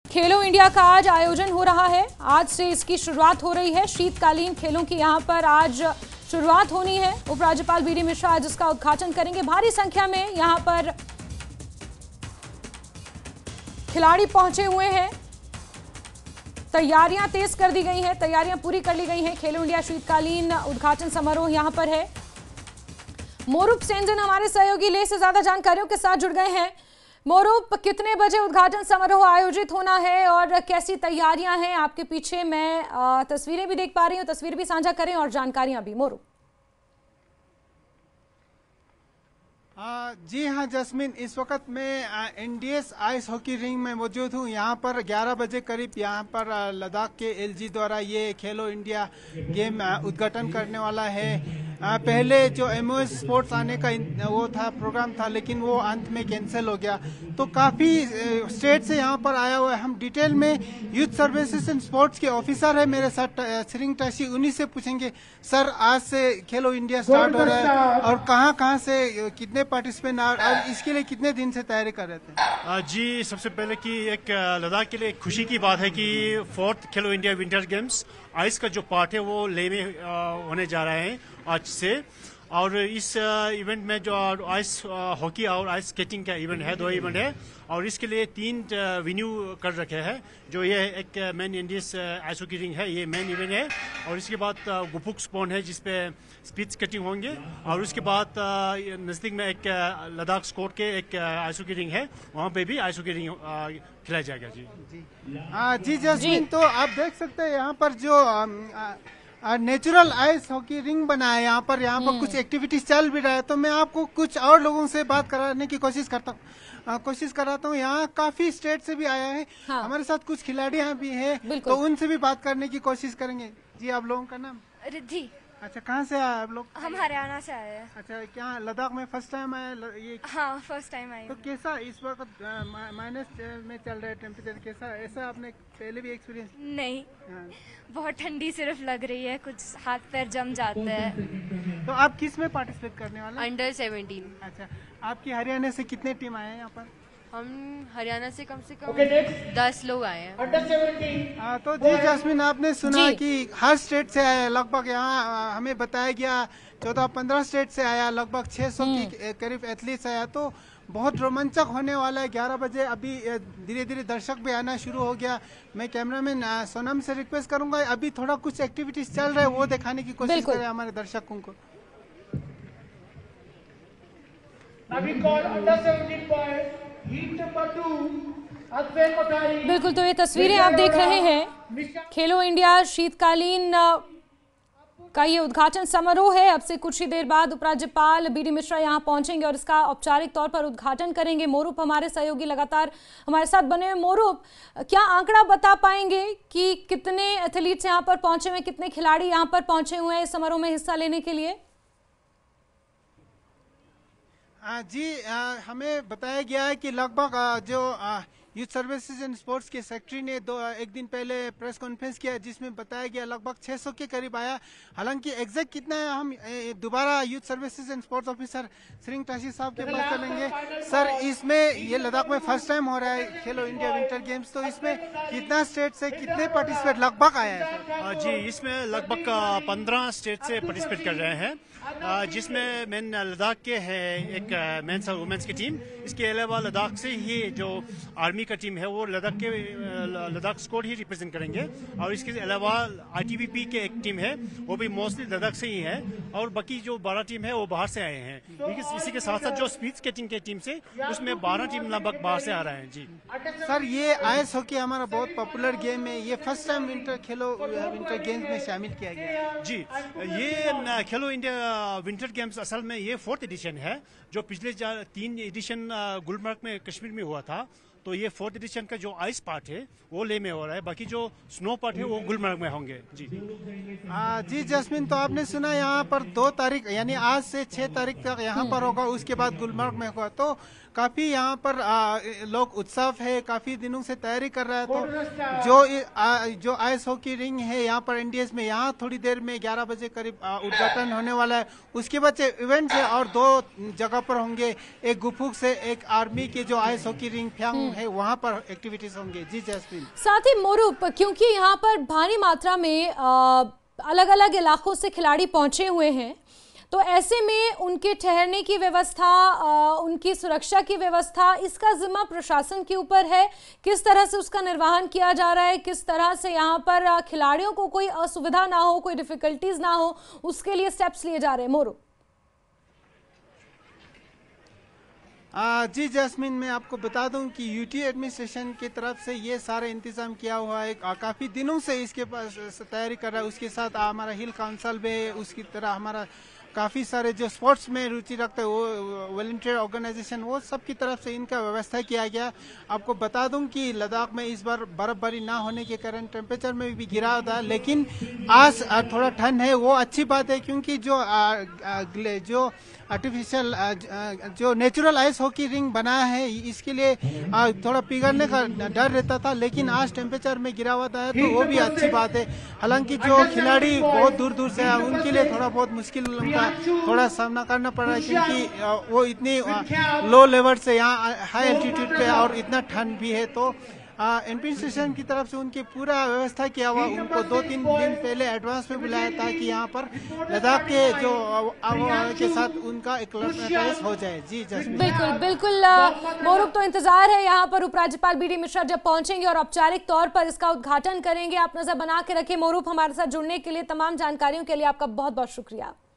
खेलो India का आज आयोजन हो रहा है। आज से इसकी शुरुआत हो रही है। शीतकालीन खेलों की यहां पर आज शुरुआत होनी है। उपराज्यपाल बीडी मिश्रा आज इसका उद्घाटन करेंगे। भारी संख्या में यहां पर खिलाड़ी पहुंचे हुए हैं। तैयारियां तेज कर दी गई हैं, तैयारियां पूरी कर ली गई हैं। खेलो इंडिया शीतकालीन उद्घाटन समारोह यहां पर है। मोरूप सेनजन हमारे सहयोगी ले से ज्यादा जानकारियों के साथ जुड़ गए हैं। मोरूप, कितने बजे उद्घाटन समारोह आयोजित होना है और कैसी तैयारियां हैं आपके पीछे? मैं तस्वीरें भी देख पा रही हूं, तस्वीर भी साझा करें और जानकारियां भी। मोरूप। जी हाँ जस्मीन, इस वक्त मैं एनडीएस आइस हॉकी रिंग में मौजूद हूँ। यहाँ पर 11 बजे करीब यहाँ पर लद्दाख के एलजी द्वारा ये खेलो इंडिया गेम उद्घाटन करने वाला है। पहले जो एमओएस स्पोर्ट्स आने का वो था प्रोग्राम था, लेकिन वो अंत में कैंसिल हो गया। तो काफ़ी स्टेट से यहाँ पर आया हुआ है। हम डिटेल में यूथ सर्विसेज एंड स्पोर्ट्स के ऑफिसर है मेरे साथ श्रिंग टाशी, उन्हीं से पूछेंगे। सर, आज से खेलो इंडिया स्टार्ट हो रहा है और कहाँ से कितने पार्टिसिपेंट और इसके लिए कितने दिन से तैयारी कर रहे थे? जी, सबसे पहले कि एक लद्दाख के लिए एक खुशी की बात है कि 4th खेलो इंडिया विंटर गेम्स आइस का जो पार्ट है वो ले में होने जा रहा है आज से। और इस इवेंट में जो आइस हॉकी और आइस स्केटिंग का इवेंट है, 2 इवेंट है और इसके लिए 3 वेन्यू कर रखे हैं। जो ये एक main NDS ice hockey rink है, ये मेन इवेंट है। और इसके बाद गुपुक स्पॉन है जिसपे स्पीड स्केटिंग होंगे। और उसके बाद नजदीक में एक लद्दाख स्कोट के एक आइस हॉकी रिंग है, वहाँ पे भी आइस हॉकी रिंग खिलाया जाएगा। जी जस्मीन, तो आप देख सकते हैं यहाँ पर जो नेचुरल आइस हॉकी रिंग बना है, यहाँ पर कुछ एक्टिविटीज चल भी रहा है। तो मैं आपको कुछ और लोगों से बात कराने की कोशिश कराता हूँ। यहाँ काफी स्टेट से भी आया है। हाँ। हमारे साथ कुछ खिलाड़ी यहाँ भी है, तो उनसे भी बात करने की कोशिश करेंगे। जी, आप लोगों का नाम? रिद्धि। अच्छा, कहाँ से आए आप लोग? हम हरियाणा से आए हैं। अच्छा, क्या लद्दाख में फर्स्ट टाइम आए ये? हाँ, फर्स्ट टाइम आए। तो कैसा इस वक्त माइनस में चल रहा है टेम्परेचर, कैसा ऐसा आपने पहले भी एक्सपीरियंस? नहीं। हाँ। बहुत ठंडी सिर्फ लग रही है, कुछ हाथ पैर जम जाते हैं। तो आप किस में पार्टिसिपेट करने वाले? अंडर 17। अच्छा, आपकी हरियाणा से कितने टीम आए हैं यहाँ पर? हम हरियाणा से कम 10 लोग आए हैं। तो जी जस्मीन, आपने सुना कि हर स्टेट से आया लगभग। यहाँ हमें बताया गया 14-15 स्टेट से आया, लगभग 600 की करीब एथलीट्स आया। तो बहुत रोमांचक होने वाला है। 11 बजे अभी धीरे धीरे दर्शक भी आना शुरू हो गया। मैं कैमरामैन सोनम से रिक्वेस्ट करूंगा, अभी थोड़ा कुछ एक्टिविटीज चल रहा है वो दिखाने की कोशिश करें हमारे दर्शकों को। बिल्कुल, तो ये तस्वीरें आप देख रहे हैं। खेलो इंडिया शीतकालीन का ये उद्घाटन समारोह है। अब से कुछ ही देर बाद उपराज्यपाल बीडी मिश्रा यहाँ पहुंचेंगे और इसका औपचारिक तौर पर उद्घाटन करेंगे। मोरूप हमारे सहयोगी लगातार हमारे साथ बने हुए। मोरूप, क्या आंकड़ा बता पाएंगे कि कितने एथलीट्स यहाँ पर पहुंचे हुए, कितने खिलाड़ी यहाँ पर पहुंचे हुए हैं इस समारोह में हिस्सा लेने के लिए? जी, हमें बताया गया है कि लगभग जो यूथ सर्विसेज एंड स्पोर्ट्स के सेक्रेटरी ने एक दिन पहले प्रेस कॉन्फ्रेंस किया जिसमें बताया गया लगभग 600 के करीब आया। हालांकि एग्जैक्ट कितना है हम दोबारा youth services and sports officer Tsering Tashi साहब के पास चलेंगे। सर, इसमें ये लद्दाख में फर्स्ट टाइम हो रहा है खेलो इंडिया विंटर गेम्स, तो इसमें कितना स्टेट से कितने पार्टिसिपेट लगभग आया है? जी, इसमें लगभग 15 स्टेट से पार्टिसिपेट कर रहे हैं, जिसमें मेन लद्दाख के है एक मेंस और वुमेन्स की टीम। इसके अलावा लद्दाख से ही जो आर्मी का टीम है वो लद्दाख स्क्वाड ही रिप्रेजेंट करेंगे। और इसके अलावा आईटीबीपी के एक टीम है, वो भी मोस्टली लद्दाख से ही है। और बाकी जो 12 टीम है वो बाहर से आए हैं। इसी के साथ साथ जो स्पीड स्केटिंग के टीम से उसमें 12 टीम लगभग बाहर से आ रहे हैं। जी सर, ये आइस हॉकी हमारा बहुत पॉपुलर गेम है, ये फर्स्ट टाइम विंटर गेम्स में शामिल किया गया। जी, ये खेलो इंडिया विंटर गेम्स असल में ये 4th एडिशन है। जो पिछले 3 एडिशन गुलमर्ग में कश्मीर में हुआ था, तो ये 4th एडिशन का जो आइस पार्ट है वो ले में हो रहा है, बाकी जो स्नो पार्ट है वो गुलमर्ग में होंगे। जी जी जस्मीन, तो आपने सुना यहाँ पर 2 तारीख यानी आज से 6 तारीख तक यहाँ पर होगा, उसके बाद गुलमर्ग में होगा। तो काफी यहाँ पर लोग उत्साह है, काफी दिनों से तैयारी कर रहा है। तो जो आइस हॉकी रिंग है यहाँ पर एनडीएस में, यहाँ थोड़ी देर में 11 बजे करीब उद्घाटन होने वाला है। उसके बाद इवेंट्स है और 2 जगह पर होंगे, एक गुफुक से एक आर्मी के जो आइस हॉकी रिंग फ्यांग है वहाँ पर एक्टिविटीज होंगे। जी जैस्मिन। साथ ही मोरूप, क्योंकि यहाँ पर भारी मात्रा में अलग अलग इलाकों से खिलाड़ी पहुंचे हुए हैं, तो ऐसे में उनके ठहरने की व्यवस्था, उनकी सुरक्षा की व्यवस्था, इसका जिम्मा प्रशासन के ऊपर है। किस तरह से उसका निर्वहन किया जा रहा है, किस तरह से यहाँ पर खिलाड़ियों को कोई असुविधा ना हो, कोई डिफिकल्टीज ना हो, उसके लिए स्टेप्स लिए जा रहे हैं? मोरू। जी जैस्मिन, मैं आपको बता दूं कि यूटी एडमिनिस्ट्रेशन की तरफ से ये सारे इंतजाम किया हुआ है। काफ़ी दिनों से इसके पास तैयारी कर रहा है। उसके साथ हमारा हिल काउंसिल भी है, उसकी तरह हमारा काफ़ी सारे जो स्पोर्ट्स में रुचि रखते हैं वो वॉलंटियर ऑर्गेनाइजेशन, वो सब की तरफ से इनका व्यवस्था किया गया। आपको बता दूं कि लद्दाख में इस बार बर्फबारी ना होने के कारण टेम्परेचर में भी गिरावट था, लेकिन आज थोड़ा ठंड है, वो अच्छी बात है। क्योंकि जो आर्टिफिशियल जो नेचुरल आइस हॉकी रिंग बनाया है, इसके लिए थोड़ा पिघलने का डर रहता था, लेकिन आज टेम्परेचर में गिरावट है तो वो भी अच्छी बात है। हालांकि जो खिलाड़ी बहुत दूर दूर से आए उनके लिए थोड़ा बहुत मुश्किल का थोड़ा सामना करना पड़ रहा है, क्योंकि वो इतनी लो लेवल से यहाँ हाई एल्टीट्यूड पे और इतना ठंड भी है। तो एडमिनिस्ट्रेशन की तरफ से उनकी पूरा व्यवस्था किया हुआ, उनको 2-3 दिन पहले एडवांस में बुलाया था कि यहाँ पर लद्दाख के जो आबोहवा के साथ उनका एक्लिमेटाइज हो जाए। जी जैस्मिन। बिल्कुल बिल्कुल मोरूप, तो इंतजार है यहाँ पर उपराज्यपाल बीडी मिश्रा जब पहुंचेंगे और औपचारिक तौर पर इसका उद्घाटन करेंगे। आप नजर बना के रखें। मोरूप, हमारे साथ जुड़ने के लिए, तमाम जानकारियों के लिए आपका बहुत बहुत शुक्रिया।